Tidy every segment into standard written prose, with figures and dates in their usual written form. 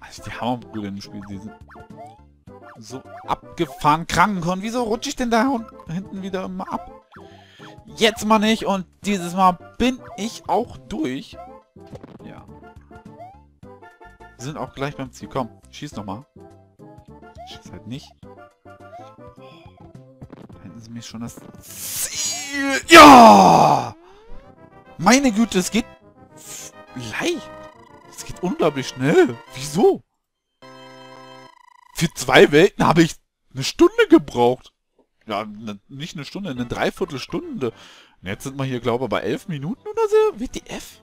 Also die Hammerbrüder im Spiel, die sind so abgefahren krank. Und wieso rutsche ich denn da hinten wieder immer ab? Jetzt mal nicht und dieses Mal bin ich auch durch. Ja. Wir sind auch gleich beim Ziel. Komm, schieß nochmal. Schieß halt nicht. Da hinten ist mir schon das Ziel. Ja! Meine Güte, es geht leicht. Es geht unglaublich schnell. Wieso? Für 2 Welten habe ich eine Stunde gebraucht. Ja, nicht eine Stunde, eine Dreiviertelstunde. Und jetzt sind wir hier, glaube ich, bei 11 Minuten oder so. WTF?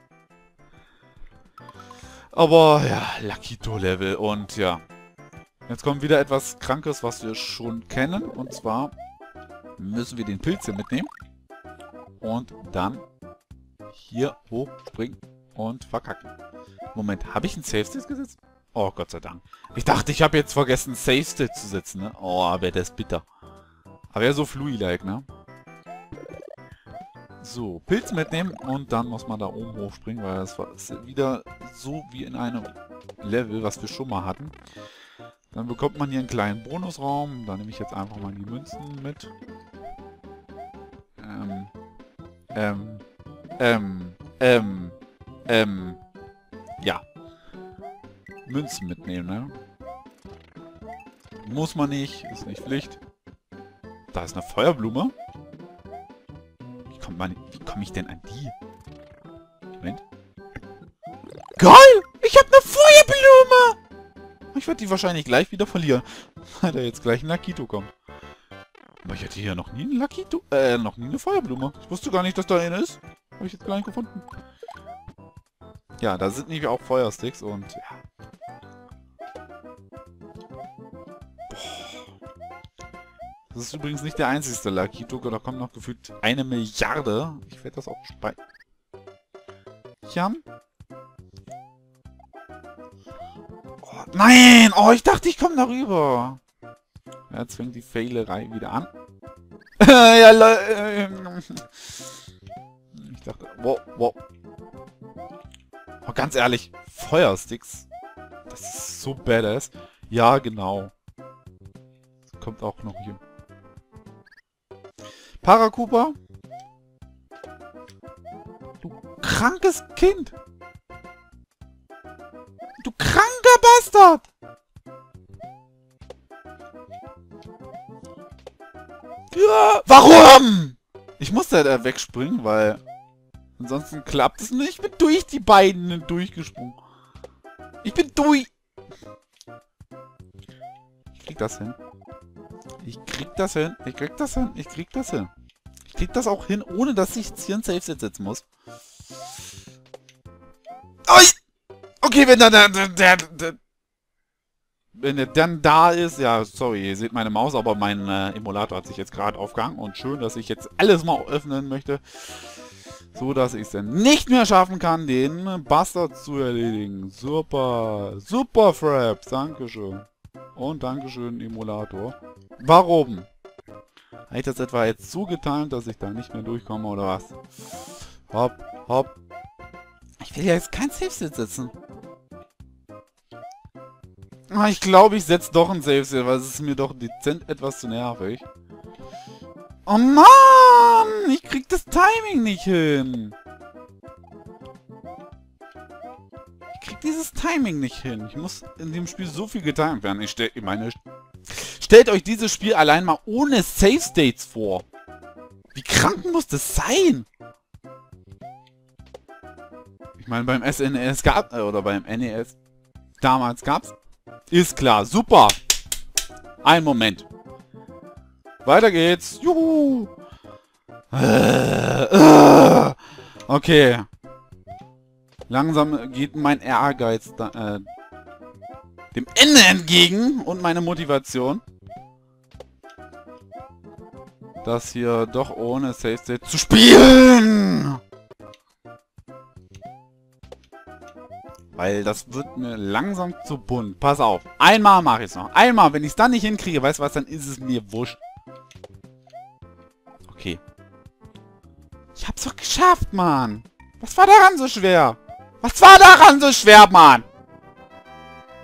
Aber ja, Lakito-Level. Und ja, jetzt kommt wieder etwas Krankes, was wir schon kennen. Und zwar müssen wir den Pilz hier mitnehmen. Und dann hier hochspringen und verkacken. Moment, habe ich einen Safe State gesetzt? Oh, Gott sei Dank. Ich dachte, ich habe jetzt vergessen, Safe State zu setzen, ne? Oh, aber der ist bitter. Aber ja, so Flui-like, ne? So, Pilz mitnehmen und dann muss man da oben hochspringen, weil das ist wieder so wie in einem Level, was wir schon mal hatten. Dann bekommt man hier einen kleinen Bonusraum. Da nehme ich jetzt einfach mal die Münzen mit. Ja. Münzen mitnehmen, ne? Muss man nicht, ist nicht Pflicht. Da ist eine Feuerblume. Wie komme ich denn an die? Moment. Geil! Ich habe eine Feuerblume! Ich werde die wahrscheinlich gleich wieder verlieren, weil da jetzt gleich ein Lakito kommt. Aber ich hatte hier noch nie ein Lakito, noch nie eine Feuerblume. Ich wusste gar nicht, dass da eine ist. Habe ich jetzt gar nicht gefunden. Ja, da sind nämlich auch Feuersticks und ja. Das ist übrigens nicht der einzigste Lakito, da kommt noch gefühlt 1 Milliarde. Ich werde das auch speichern. Oh, nein! Oh, ich dachte, ich komme darüber. Ja, jetzt fängt die Fehlerei wieder an. Ja, ich dachte, wow. Oh, ganz ehrlich, Feuersticks. Das ist so badass. Ja, genau. Das kommt auch noch hier. Paracupa? Du krankes Kind! Du kranker Bastard! Ja, warum? Ich musste da wegspringen, weil ansonsten klappt es nicht. Ich bin durch die beiden durchgesprungen. Ich bin durch. Ich krieg das hin. Ich krieg das hin. Ich krieg das hin. Ich krieg das hin. Ich krieg das auch hin, ohne dass ich jetzt hier ein Safe Set setzen muss. Oh, okay, wenn er dann da ist, ja, sorry, ihr seht meine Maus, aber mein Emulator hat sich jetzt gerade aufgehangen und schön, dass ich jetzt alles mal öffnen möchte, so dass ich es dann nicht mehr schaffen kann, den Bastard zu erledigen. Super, super Fraps, dankeschön. Und dankeschön, Emulator. Warum? Habe ich das etwa jetzt so getimt, dass ich da nicht mehr durchkomme oder was? Hopp, hopp. Ich will ja jetzt kein Safe-Set setzen. Ich glaube, ich setze doch ein Safe-Set, weil es ist mir doch dezent etwas zu nervig. Oh Mann! Ich krieg das Timing nicht hin. Ich krieg dieses Timing nicht hin. Ich muss in dem Spiel so viel getimt werden. Stellt euch dieses Spiel allein mal ohne Save-States vor. Wie krank muss das sein? Ich meine, beim SNES gab oder beim NES damals gab's. Ist klar, super. Ein Moment. Weiter geht's. Juhu. Okay. Langsam geht mein Ehrgeiz dem Ende entgegen und meine Motivation. Das hier doch ohne Save State zu spielen. Weil das wird mir langsam zu bunt. Pass auf. Einmal mache ich es noch. Einmal. Wenn ich es dann nicht hinkriege, weißt du was, dann ist es mir wurscht. Okay. Ich hab's doch geschafft, Mann. Was war daran so schwer? Was war daran so schwer, Mann?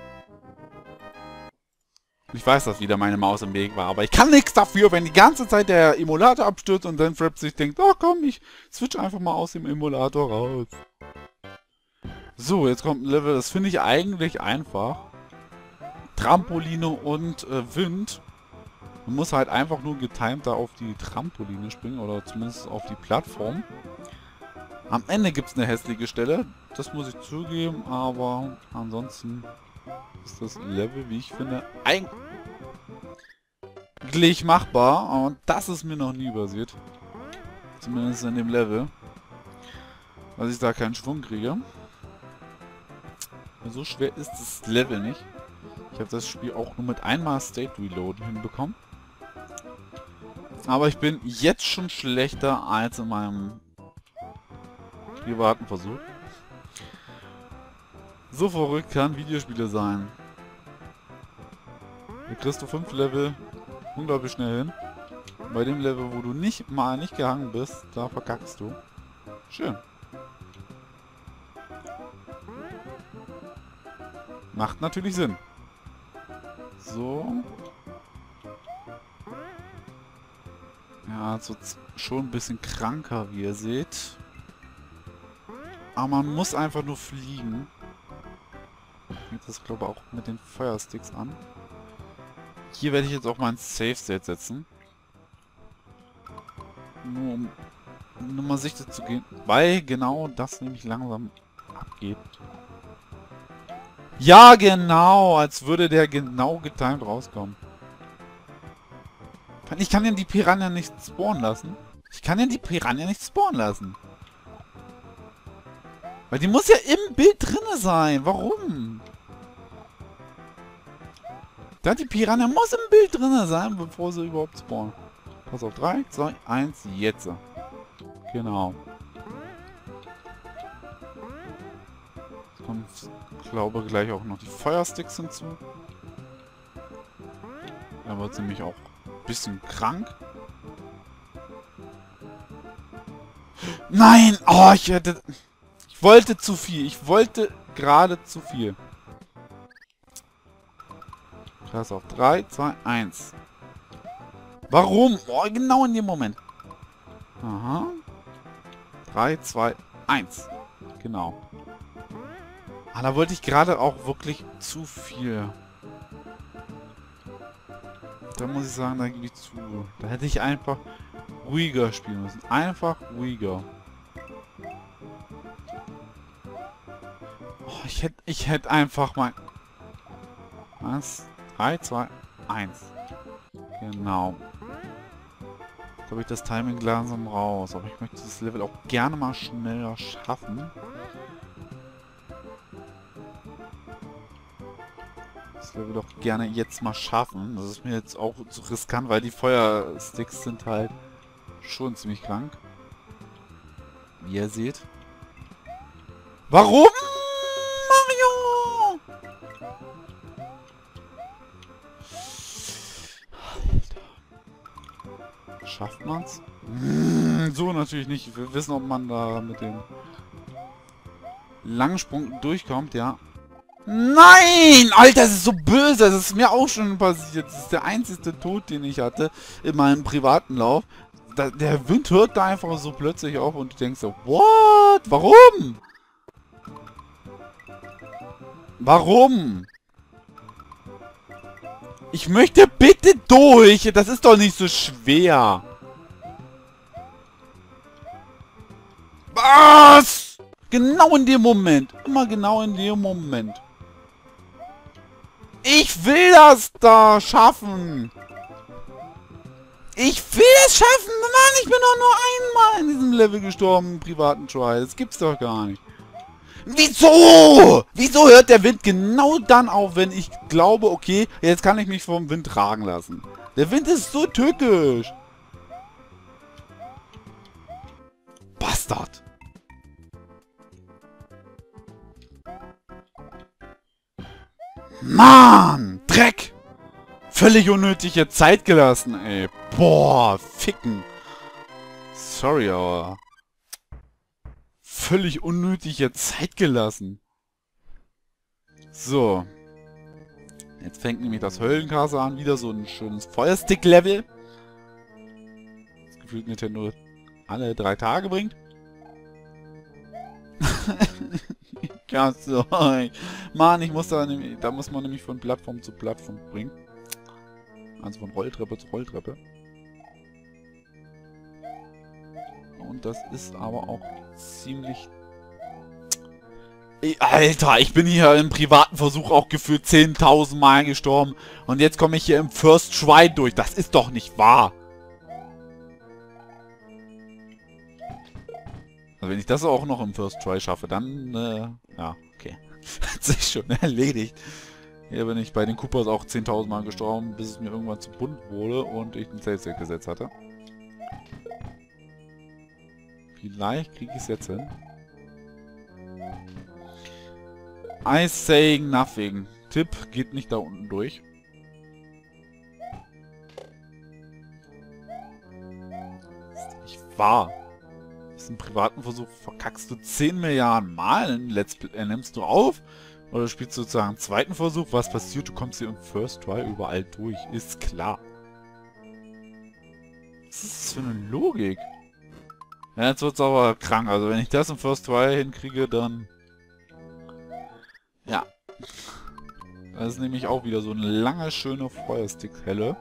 Ich weiß, dass wieder meine Maus im Weg war, aber ich kann nichts dafür, wenn die ganze Zeit der Emulator abstürzt und dann Fraps sich denkt, oh komm, ich switch einfach mal aus dem Emulator raus. So, jetzt kommt ein Level, das finde ich eigentlich einfach. Trampoline und Wind. Man muss halt einfach nur getimed da auf die Trampoline springen oder zumindest auf die Plattform. Am Ende gibt es eine hässliche Stelle, das muss ich zugeben, aber ansonsten ist das Level, wie ich finde, eigentlich machbar. Und das ist mir noch nie passiert. Zumindest in dem Level. Dass ich da keinen Schwung kriege. So schwer ist das Level nicht. Ich habe das Spiel auch nur mit einmal State Reload hinbekommen. Aber ich bin jetzt schon schlechter als in meinem privaten Versuch. So verrückt kann Videospiele sein. Da kriegst du 5 Level unglaublich schnell hin. Bei dem Level, wo du nicht gehangen bist, da verkackst du. Schön. Macht natürlich Sinn. So. Ja, also schon ein bisschen kranker, wie ihr seht. Aber man muss einfach nur fliegen. Fängt das, glaube ich, auch mit den Feuersticks an. Hier werde ich jetzt auch mal ein Safe State setzen. Nur um Nummer sicher zu gehen, weil genau das nämlich langsam abgeht. Ja, genau, als würde der genau getimed rauskommen. Ich kann ja die Piranha nicht spawnen lassen. Weil die muss ja im Bild drinne sein. Warum? Die Piranha muss im Bild drinne sein, bevor sie überhaupt spawnen. Pass auf, 3, 2, 1, jetzt. Genau. Jetzt kommt, ich glaube, gleich auch noch die Feuersticks hinzu. Da wird sie mich auch ein bisschen krank. Nein! Oh, ich wollte zu viel. Ich wollte gerade zu viel. Pass auf. 3, 2, 1. Warum? Oh, genau in dem Moment. Aha. 3, 2, 1. Genau. Ah, da wollte ich gerade auch wirklich zu viel. Da muss ich sagen, da gebe ich zu. Da hätte ich einfach ruhiger spielen müssen. Einfach ruhiger. Oh, ich hätte einfach mal... Was? 3, 2, 1. Genau. Jetzt habe ich das Timing langsam raus. Aber ich möchte das Level auch gerne mal schneller schaffen. Das Level doch gerne jetzt mal schaffen. Das ist mir jetzt auch zu riskant, weil die Feuersticks sind halt schon ziemlich krank. Wie ihr seht. Warum? Mario! Alter. Schafft man's? So natürlich nicht. Wir wissen, ob man da mit dem Langsprung durchkommt, ja. Nein! Alter, das ist so böse. Das ist mir auch schon passiert. Das ist der einzige Tod, den ich hatte in meinem privaten Lauf. Der Wind hört da einfach so plötzlich auf und du denkst so, what? Warum? Warum? Ich möchte bitte durch. Das ist doch nicht so schwer. Was? Genau in dem Moment. Immer genau in dem Moment. Ich will das da schaffen. Ich will es schaffen. Mann, ich bin doch nur einmal in diesem Level gestorben im privaten Try. Das gibt's doch gar nicht. Wieso? Wieso hört der Wind genau dann auf, wenn ich glaube, okay, jetzt kann ich mich vom Wind tragen lassen? Der Wind ist so tückisch. Bastard. Mann! Dreck! Völlig unnötige Zeit gelassen, ey. Boah, ficken. Sorry, aber... Völlig unnötige Zeit gelassen. So. Jetzt fängt nämlich das Höllenkasser an, wieder so ein schönes Feuerstick-Level. Das gefühlt Nintendo alle 3 Tage bringt. so. Mann, ich muss da muss man nämlich von Plattform zu Plattform bringen. Also von Rolltreppe zu Rolltreppe. Und das ist aber auch ziemlich... Ey, Alter, ich bin hier im privaten Versuch auch gefühlt 10.000 Mal gestorben. Und jetzt komme ich hier im First Try durch. Das ist doch nicht wahr. Also wenn ich das auch noch im First Try schaffe, dann, ja, okay. Hat sich schon erledigt. Hier bin ich bei den Koopas auch 10.000 Mal gestorben, bis es mir irgendwann zu bunt wurde und ich ein Save-State gesetzt hatte. Vielleicht kriege ich es jetzt hin. I saying nothing. Tipp, geht nicht da unten durch. Das ist nicht wahr. Das ist ein privaten Versuch. Verkackst du 10 Milliarden Mal in Let's Play? Nimmst du auf? Oder spielst du sozusagen einen zweiten Versuch? Was passiert? Du kommst hier im First Try überall durch. Ist klar. Was ist das für eine Logik? Ja, jetzt wird's aber krank. Also wenn ich das im First Try hinkriege, dann... Ja. Das ist nämlich auch wieder so eine lange, schöne Feuerstick-Helle.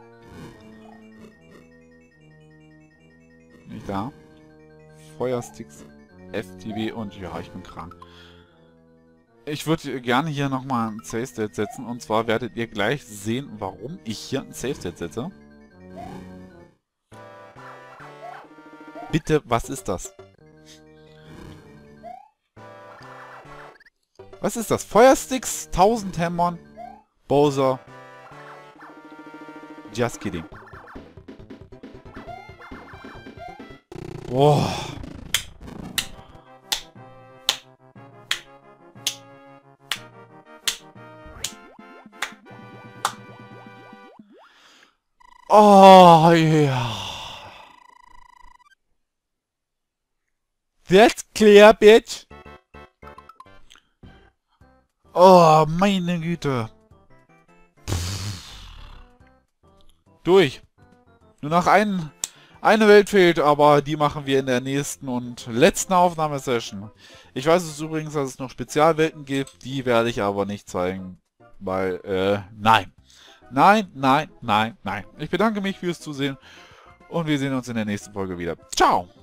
Nicht da. Feuersticks, FTW und ja, ich bin krank. Ich würde gerne hier nochmal ein Save-State setzen. Und zwar werdet ihr gleich sehen, warum ich hier ein Save-State setze. Bitte, was ist das? Was ist das? Feuersticks, 1000 Hämmern, Bowser. Just kidding. Boah. Oh, ja. That's clear, bitch. Oh, meine Güte. Durch. Nur noch eine Welt fehlt, aber die machen wir in der nächsten und letzten Aufnahmesession. Ich weiß es übrigens, dass es noch Spezialwelten gibt, die werde ich aber nicht zeigen, weil, nein. Nein, nein, nein, nein. Ich bedanke mich fürs Zusehen und wir sehen uns in der nächsten Folge wieder. Ciao!